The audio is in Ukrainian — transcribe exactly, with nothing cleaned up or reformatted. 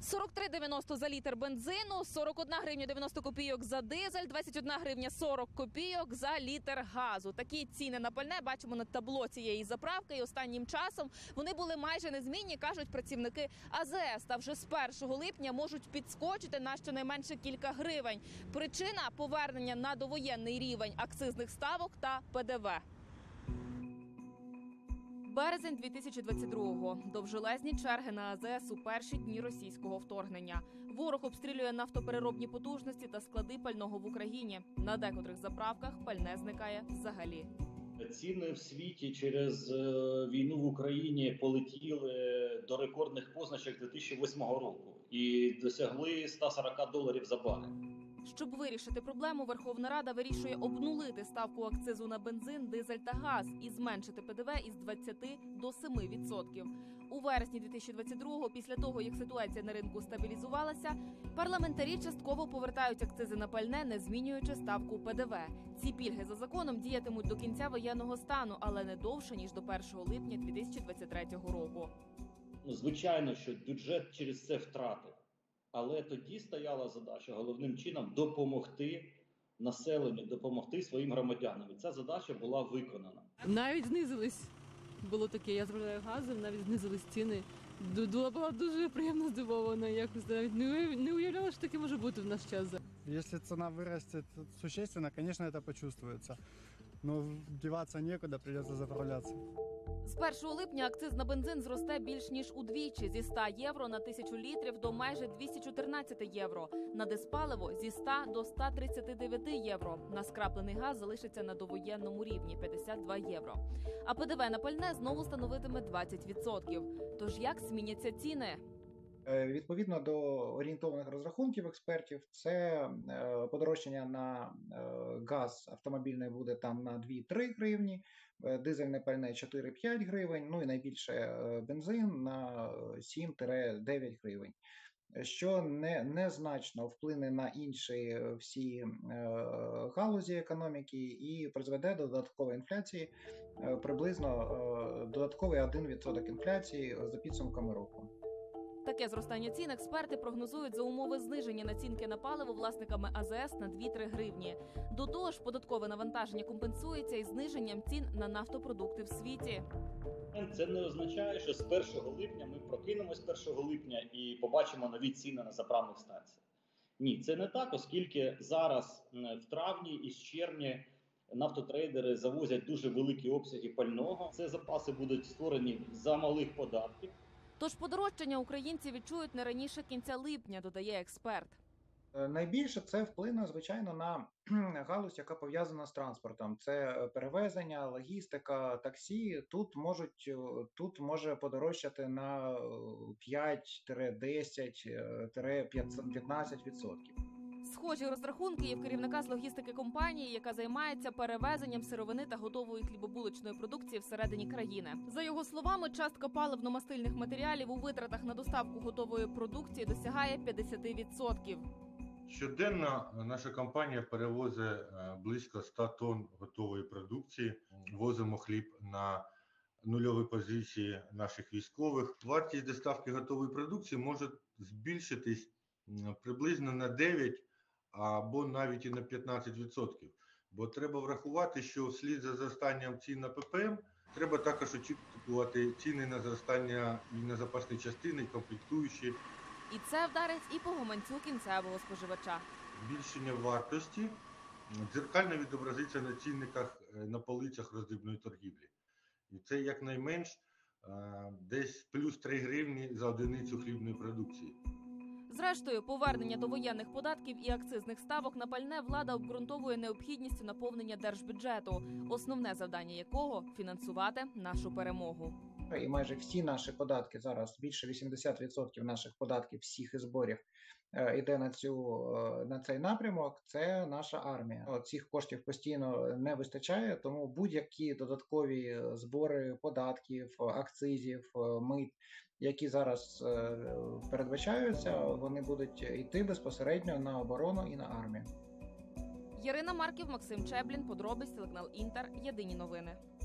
сорок три дев'яносто за літр бензину, сорок одна гривня дев'яносто копійок за дизель, двадцять одна гривня сорок копійок за літр газу. Такі ціни на пальне бачимо на табло цієї заправки. І останнім часом вони були майже незмінні, кажуть працівники А З С. Та вже з першого липня можуть підскочити на щонайменше кілька гривень. Причина – повернення на довоєнний рівень акцизних ставок та П Д В. Березень дві тисячі двадцять другого. Довжелезні черги на А З С у перші дні російського вторгнення. Ворог обстрілює нафтопереробні потужності та склади пального в Україні. На декотрих заправках пальне зникає взагалі. Ціни в світі через війну в Україні полетіли до рекордних позначок дві тисячі восьмого року і досягли ста сорока доларів за барель. Щоб вирішити проблему, Верховна Рада вирішує обнулити ставку акцизу на бензин, дизель та газ і зменшити П Д В із двадцяти до семи відсотків. У вересні дві тисячі двадцять другого, після того, як ситуація на ринку стабілізувалася, парламентарі частково повертають акцизи на пальне, не змінюючи ставку П Д В. Ці пільги за законом діятимуть до кінця воєнного стану, але не довше, ніж до першого липня дві тисячі двадцять третього року. Звичайно, що бюджет через це втратив. Але тоді стояла задача головним чином допомогти населенню, допомогти своїм громадянам. І ця задача була виконана. Навіть знизились. Було таке, я заправляю газом, навіть знизились ціни. Була дуже приємно здивована. Якось навіть не уявляла, що таке може бути в наш час. Якщо ціна виросте существенно, звісно, це почувствується. Но діватися нікуди, прийдеться заправлятися. З першого липня акциз на бензин зросте більш ніж удвічі – зі ста євро на тисячу літрів до майже двісті чотирнадцять євро. На диспаливо – зі ста до ста тридцяти дев'яти євро. На скраплений газ залишиться на довоєнному рівні – п'ятдесят два євро. А П Д В на пальне знову становитиме двадцять відсотків. Тож як зміняться ціни? Відповідно до орієнтованих розрахунків експертів, це подорожчання на газ автомобільний буде там на дві-три гривні, дизельне пальне чотири-п'ять гривень, ну і найбільше бензин на сім-дев'ять гривень, що не, незначно вплине на інші всі е, галузі економіки і призведе до додаткової інфляції, е, приблизно е, додатковий один відсоток інфляції за підсумками року. Таке зростання цін експерти прогнозують за умови зниження націнки на паливо власниками А З С на дві-три гривні. До того ж, податкове навантаження компенсується і зниженням цін на нафтопродукти в світі. Це не означає, що з першого липня ми прокинемось першого липня і побачимо нові ціни на заправних станціях. Ні, це не так, оскільки зараз в травні і з червня нафтотрейдери завозять дуже великі обсяги пального. Це запаси будуть створені за малих податків. Тож подорожчання українці відчують не раніше кінця липня, додає експерт. Найбільше це вплине, звичайно, на галузь, яка пов'язана з транспортом. Це перевезення, логістика, таксі. Тут можуть, тут може подорожчати на п'ять-десять-п'ятнадцять відсотків. Схожі розрахунки є в керівника з логістики компанії, яка займається перевезенням сировини та готової хлібобулочної продукції всередині країни. За його словами, частка паливно-мастильних матеріалів у витратах на доставку готової продукції досягає п'ятдесят відсотків. Щоденно наша компанія перевозить близько ста тонн готової продукції. Возимо хліб на нульові позиції наших військових. Вартість доставки готової продукції може збільшитись приблизно на дев'ять або навіть і на п'ятнадцять відсотків. Бо треба врахувати, що вслід за зростанням цін на П П М треба також очікувати ціни на зростання і на запасні частини, і комплектуючі. І це вдарить і по гаманцю кінцевого споживача. Збільшення вартості дзеркально відобразиться на цінниках на полицях роздрібної торгівлі. І це якнайменш десь плюс три гривні за одиницю хлібної продукції. Зрештою, повернення до воєнних податків і акцизних ставок на пальне влада обґрунтовує необхідністю наповнення держбюджету, основне завдання якого – фінансувати нашу перемогу. І майже всі наші податки зараз, більше вісімдесят відсотків наших податків, всіх і зборів йде на цю на цей напрямок. Це наша армія. Цих коштів постійно не вистачає, тому будь-які додаткові збори податків, акцизів, мит, які зараз передбачаються, вони будуть йти безпосередньо на оборону і на армію. Ярина Марків, Максим Чеблін, подробиць, телеканал Інтер, єдині новини.